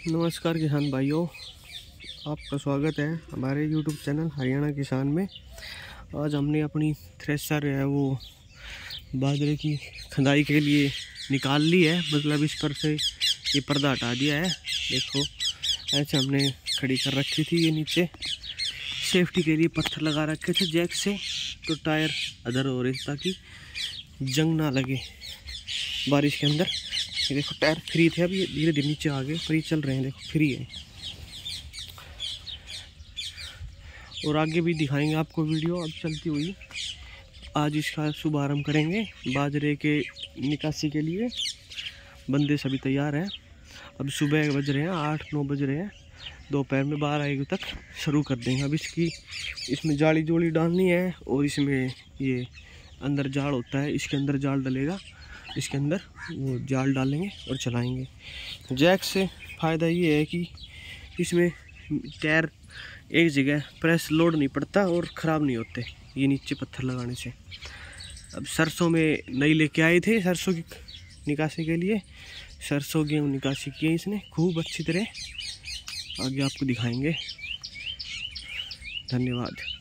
नमस्कार किसान भाइयों, आपका स्वागत है हमारे YouTube चैनल हरियाणा किसान में। आज हमने अपनी थ्रेसर है वो बाजरे की खुदाई के लिए निकाल ली है, मतलब इस पर से ये पर्दा हटा दिया है। देखो ऐसे हमने खड़ी कर रखी थी, ये नीचे सेफ्टी के लिए पत्थर लगा रखे थे जैक से, तो टायर अदर हो रहे ताकि जंग ना लगे बारिश के अंदर। ये देखो टायर फ्री थे, अब ये धीरे धीरे नीचे आ गए, फ्री चल रहे हैं, देखो फ्री है। और आगे भी दिखाएंगे आपको वीडियो अब चलती हुई। आज इसका शुभारंभ करेंगे बाजरे के निकासी के लिए। बंदे सभी तैयार हैं। अब सुबह बज रहे हैं 8-9 बज रहे हैं, दोपहर में 12-1 तक शुरू कर देंगे। अब इसमें जाली जोड़ी डालनी है, और इसमें ये अंदर जाल होता है, इसके अंदर जाल डलेगा, इसके अंदर वो जाल डालेंगे और चलाएंगे। जैक से फ़ायदा ये है कि इसमें टायर एक जगह प्रेस लोड नहीं पड़ता और ख़राब नहीं होते ये नीचे पत्थर लगाने से। अब सरसों में नई लेके आए थे सरसों की निकासी के लिए, सरसों गेहूँ निकासी की है इसने खूब अच्छी तरह। आगे आपको दिखाएंगे। धन्यवाद।